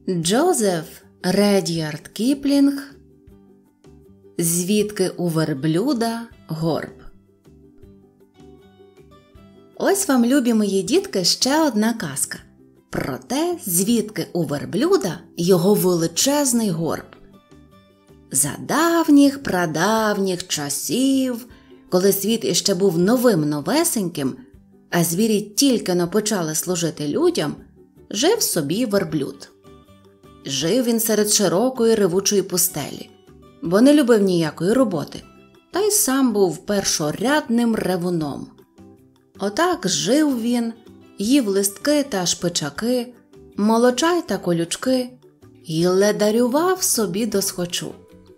Джозеф Ред'ярд Кіплінг «Звідки у верблюда горб». Ось вам, любі мої дітки, ще одна казка про те, звідки у верблюда його величезний горб. За давніх-прадавніх часів, коли світ іще був новим-новесеньким, а звірі тільки-но почали служити людям, жив собі верблюд. Жив він серед широкої ревучої пустелі, бо не любив ніякої роботи, та й сам був першорядним ревуном. Отак жив він, їв листки та шпичаки, молочай та колючки і ледарював собі досхочу.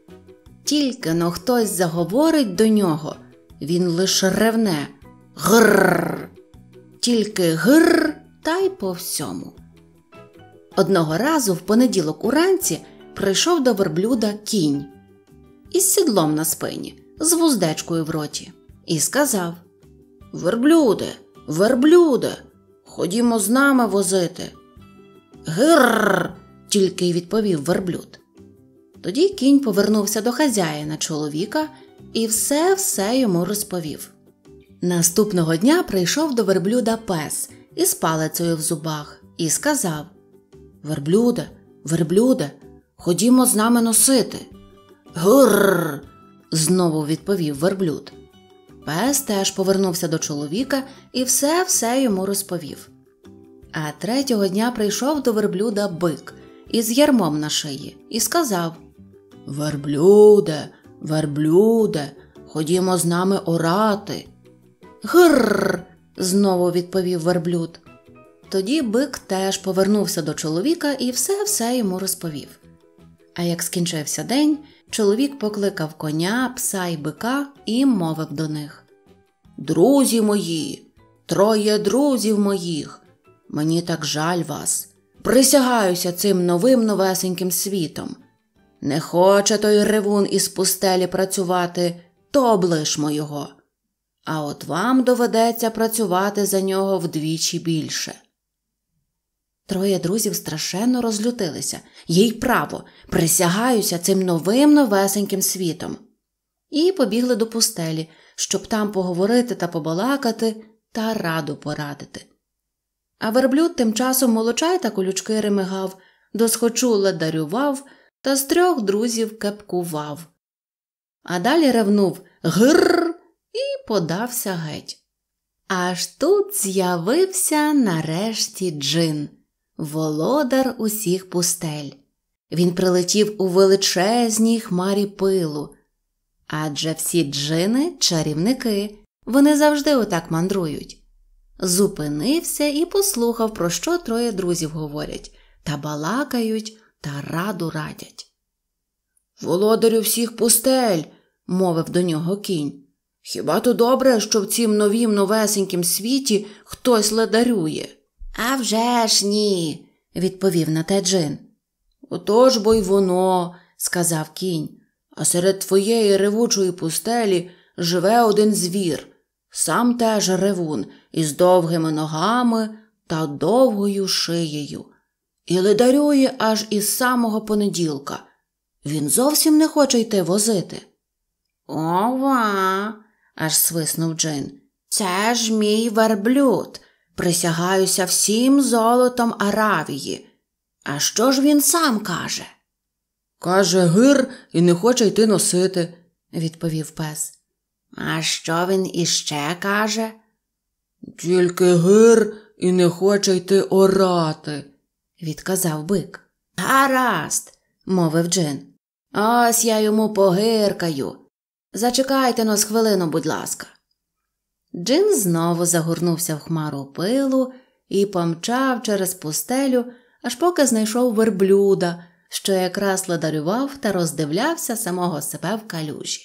Тільки-но хтось заговорить до нього, він лиш ревне «грррр», тільки «грррр» та й по всьому. Одного разу в понеділок уранці прийшов до верблюда кінь із сідлом на спині, з вуздечкою в роті, і сказав: «Верблюде, верблюде, ходімо з нами возити». «Гирррр», тільки й відповів верблюд. Тоді кінь повернувся до хазяїна чоловіка і все йому розповів. Наступного дня прийшов до верблюда пес із палицею в зубах і сказав: «Верблюде, верблюде, ходімо з нами носити». «Гирррр», знову відповів верблюд. Пес теж повернувся до чоловіка і все йому розповів. А третього дня прийшов до верблюда бик із ярмом на шиї і сказав: «Верблюде, верблюде, ходімо з нами орати». «Гирррр», знову відповів верблюд. Тоді бик теж повернувся до чоловіка і все йому розповів. А як скінчився день, чоловік покликав коня, пса й бика і мовив до них: «Друзі мої, 3 друзів моїх, мені так жаль вас. Присягаюся цим новим новесеньким світом. Не хоче той ревун із пустелі працювати, то облишмо його. А от вам доведеться працювати за нього вдвічі більше». 3 друзів страшенно розлютилися. Їй право, присягаюся цим новим новесеньким світом. І побігли до пустелі, щоб там поговорити та побалакати та раду порадити. А верблюд тим часом молочай та колючки ремигав, досхочу ледарював та з 3 друзів кепкував. А далі ревнув «грррр» і подався геть. Аж тут з'явився нарешті Джин, володар усіх пустель. Він прилетів у величезній хмарі пилу. Адже всі джини – чарівники, вони завжди отак мандрують. Зупинився і послухав, про що 3 друзів говорять, та балакають, та раду радять. «Володарю всіх пустель», – мовив до нього кінь, – «хіба то добре, що в цім новім новесенькім світі хтось ледарює?» «А вже ж ні», – відповів на те Джин. «Отож бо й воно», – сказав кінь, – «а серед твоєї ревучої пустелі живе один звір, сам теж ревун, із довгими ногами та довгою шиєю, і ледарює аж із самого понеділка. Він зовсім не хоче йти возити». «Ова», – аж свиснув Джин, – «це ж мій верблюд. Присягаюся всім золотом Аравії. А що ж він сам каже?» «Каже гир і не хоче йти носити», – відповів пес. «А що він іще каже?» «Тільки гир і не хоче йти орати», – відказав бик. «Гаразд», – мовив Джин. «Ось я йому погиркаю. Зачекайте-но з хвилину, будь ласка». Джин знову загорнувся в хмару пилу і помчав через пустелю, аж поки знайшов верблюда, що якраз ледарював та роздивлявся самого себе в калюжі.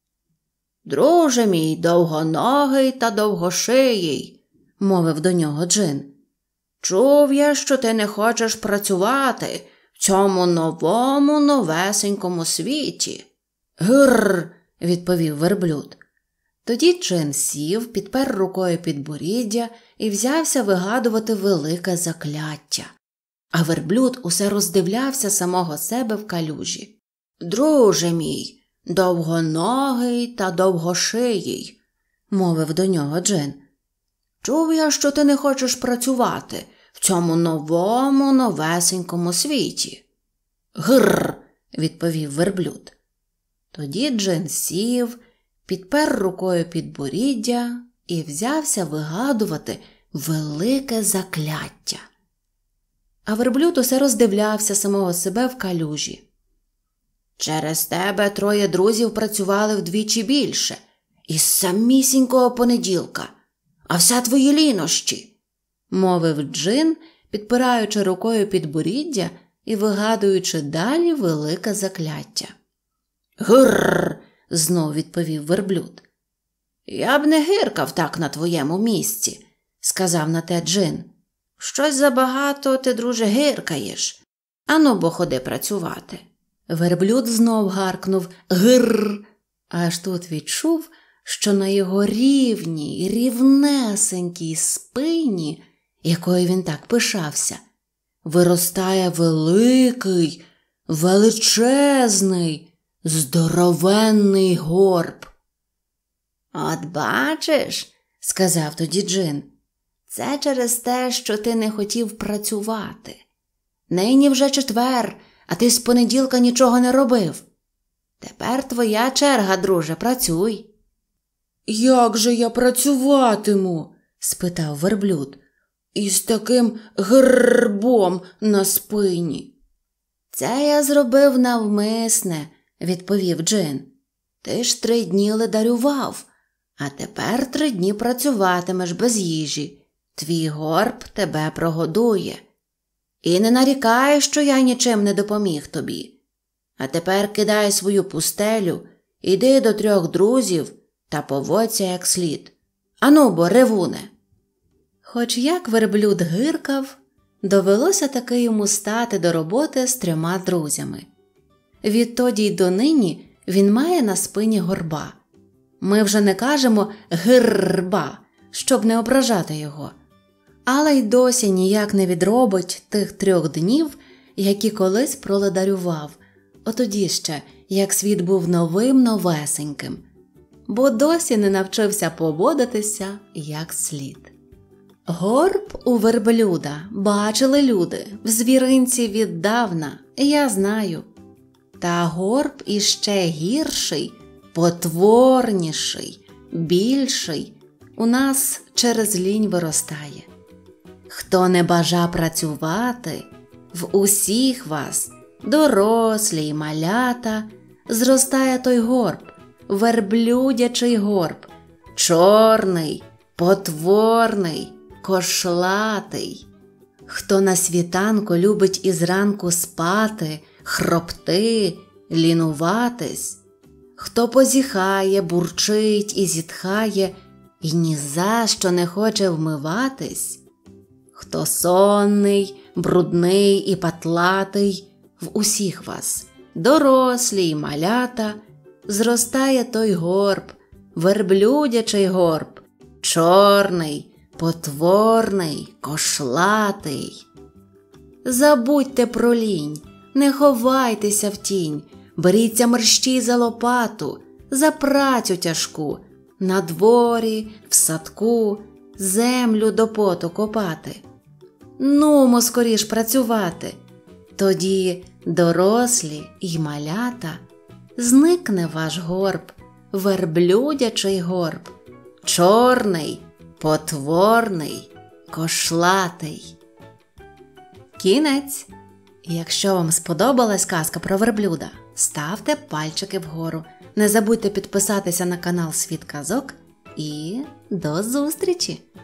«Друже мій довгоногий та довгошиїй», – мовив до нього Джин, – «чув я, що ти не хочеш працювати в цьому новому новесенькому світі». «Грррр», – відповів верблюд. Тоді Джин сів, підпер рукою підборіддя і взявся вигадувати велике закляття. а верблюд усе роздивлявся самого себе в калюжі. «Друже мій, довгоногий та довгошиїй», – мовив до нього Джин. «Чув я, що ти не хочеш працювати в цьому новому, новесенькому світі». «Грррр», – відповів верблюд. Тоді Джин сів, підпер рукою підборіддя і взявся вигадувати велике закляття. А верблюд усе роздивлявся самого себе в калюжі. «Через тебе 3 друзів працювали вдвічі більше, із самісінького понеділка, а все твої лінощі», – мовив Джин, підпираючи рукою підборіддя і вигадуючи далі велике закляття. «Грррр», – знов відповів верблюд. «Я б не гиркав так на твоєму місці», – сказав на те Джин. «Щось забагато ти, друже, гиркаєш. Ану, бо ходи працювати». Верблюд знов гаркнув «грррр», аж тут відчув, що на його рівній, рівнесенькій спині, якою він так пишався, виростає великий, величезний, здоровенний горб. «От бачиш», – сказав тоді Джин, – «це через те, що ти не хотів працювати. Нині вже четвер, а ти з понеділка нічого не робив. Тепер твоя черга, друже, працюй». «Як же я працюватиму?» – спитав верблюд. «Із таким грбом на спині». «Це я зробив навмисне», – відповів Джин. «Ти ж 3 дні ледарював, а тепер 3 дні працюватимеш без їжі. Твій горб тебе прогодує. І не нарікай, що я нічим не допоміг тобі. А тепер кидай свою пустелю, іди до 3 друзів та поводься як слід. Ану бо, ревуне». Хоч як верблюд гиркав, довелося таки йому стати до роботи з 3 друзями. Відтоді й донині він має на спині горба. Ми вже не кажемо «гирба», щоб не ображати його. Але й досі ніяк не відробить тих 3 днів, які колись проледарював, отоді ще, як світ був новим-новесеньким, бо досі не навчився поводитися як слід. Горб у верблюда бачили люди в звіринці віддавна, я знаю. Та горб іще гірший, потворніший, більший у нас через лінь виростає. Хто не бажа працювати, в усіх вас, дорослі й малята, зростає той горб, верблюдячий горб, чорний, потворний, кошлатий. Хто на світанку любить із ранку спати, хропти, лінуватись, хто позіхає, бурчить і зітхає, і ні за що не хоче вмиватись, хто сонний, брудний і патлатий, в усіх вас, дорослі й малята, зростає той горб, верблюдячий горб, чорний, потворний, кошлатий. Забудьте про лінь, не ховайтеся в тінь, беріться мерщій за лопату, за працю тяжку, на дворі, в садку, землю до поту копати. Нумо скоріш працювати, тоді, дорослі й малята, зникне ваш горб, верблюдячий горб, чорний, потворний, кошлатий. Кінець. Якщо вам сподобалась казка про верблюда, ставте пальчики вгору. Не забудьте підписатися на канал Світ казок і до зустрічі!